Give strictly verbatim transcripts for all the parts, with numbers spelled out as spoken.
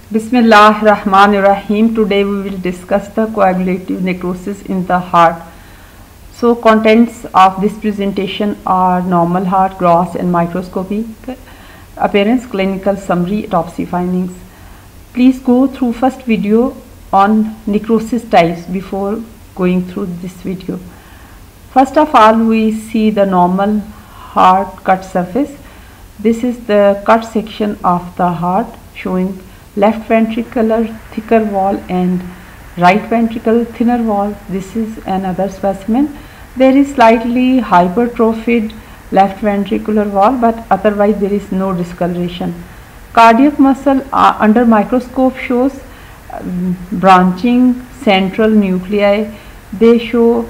Bismillahirrahmanirrahim. Today we will discuss the coagulative necrosis in the heart. So contents of this presentation are normal heart, gross and microscopic appearance, clinical summary, autopsy findings. Please go through first video on necrosis types before going through this video. First of all, we see the normal heart cut surface. This is the cut section of the heart showing left ventricular thicker wall and right ventricle thinner wall. This is another specimen. There is slightly hypertrophied left ventricular wall, but otherwise there is no discoloration. Cardiac muscle uh, under microscope shows um, branching central nuclei. They show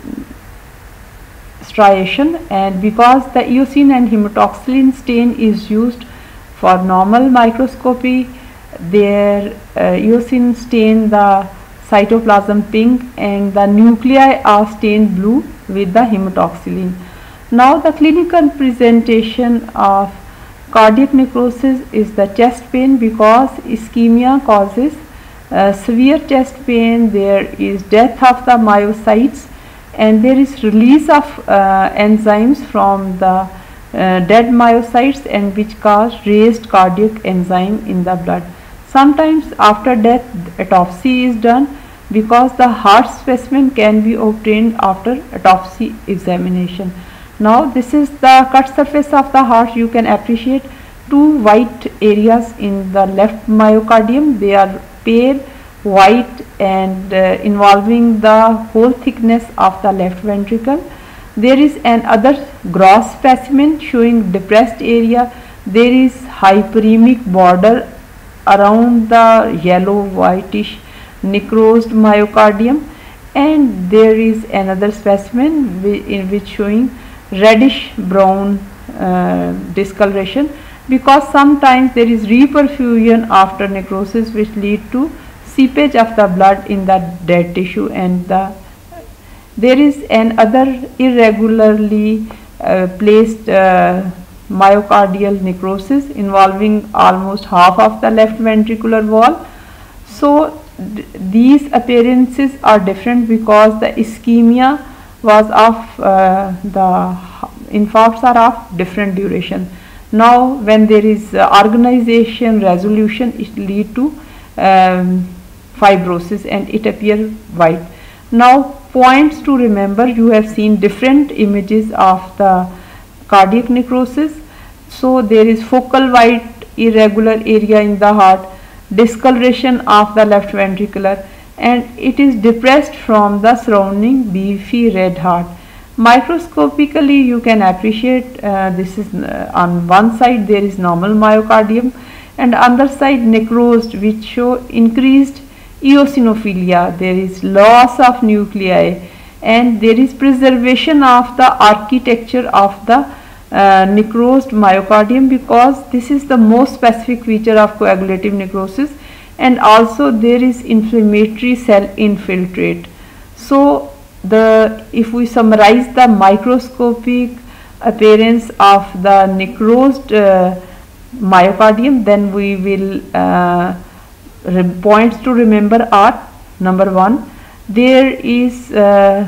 striation, and because the eosine and hematoxylin stain is used for normal microscopy, their uh, eosine stain the cytoplasm pink and the nuclei are stained blue with the hematoxylin. Now the clinical presentation of cardiac necrosis is the chest pain, because ischemia causes uh, severe chest pain. There is death of the myocytes and there is release of uh, enzymes from the uh, dead myocytes, and which cause raised cardiac enzyme in the blood. Sometimes after death autopsy is done, because the heart specimen can be obtained after autopsy examination. Now this is the cut surface of the heart. You can appreciate two white areas in the left myocardium. They are pale white and uh, involving the whole thickness of the left ventricle. There is another gross specimen showing depressed area. There is hyperemic border around the yellow whitish necrosed myocardium, and there is another specimen in which showing reddish brown uh, discoloration, because sometimes there is reperfusion after necrosis which lead to seepage of the blood in the dead tissue, and the there is another irregularly uh, placed uh, myocardial necrosis involving almost half of the left ventricular wall. So these appearances are different because the ischemia was of uh, the infarcts are of different duration. Now when there is uh, organization resolution, it lead to um, fibrosis and it appear white. Now points to remember: you have seen different images of the cardiac necrosis. So there is focal white irregular area in the heart, discoloration of the left ventricular, and it is depressed from the surrounding beefy red heart. Microscopically you can appreciate uh, this is uh, on one side there is normal myocardium and other side necrosed, which show increased eosinophilia. There is loss of nuclei and there is preservation of the architecture of the uh, necrosed myocardium, because this is the most specific feature of coagulative necrosis, and also there is inflammatory cell infiltrate. So the if we summarize the microscopic appearance of the necrosed uh, myocardium, then we will uh, points to remember are: number one, there is uh,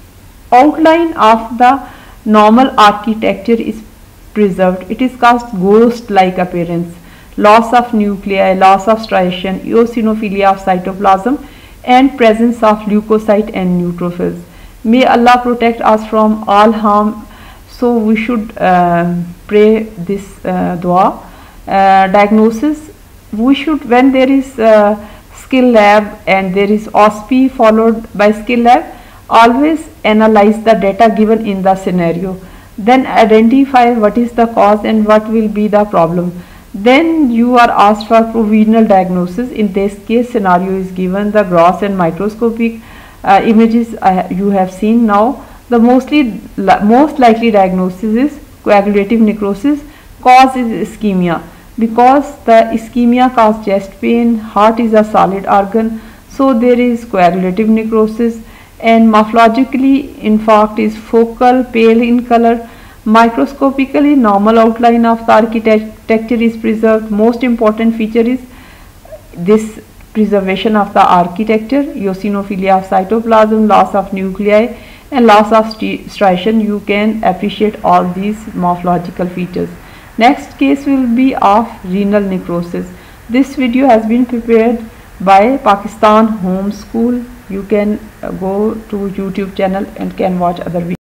outline of the normal architecture is preserved. It is called ghost like appearance. Loss of nuclei, loss of striation, eosinophilia of cytoplasm, and presence of leukocyte and neutrophils. May Allah protect us from all harm. So we should uh, pray this uh, dua. Uh, diagnosis: we should, when there is uh, skill lab and there is O S P E followed by skill lab, always analyze the data given in the scenario, then identify what is the cause and what will be the problem. Then you are asked for provisional diagnosis. In this case, scenario is given, the gross and microscopic uh, images uh, you have seen. Now the mostly most likely diagnosis is coagulative necrosis. Cause is ischemia, because the ischemia causes chest pain. Heart is a solid organ, so there is coagulative necrosis. And morphologically, infarct is focal, pale in color. Microscopically, normal outline of the architecture is preserved. Most important feature is this preservation of the architecture, eosinophilia of cytoplasm, loss of nuclei and loss of striation, you can appreciate all these morphological features. Next case will be of renal necrosis. This video has been prepared by Pakistan Home School. You can go to YouTube channel and can watch other videos.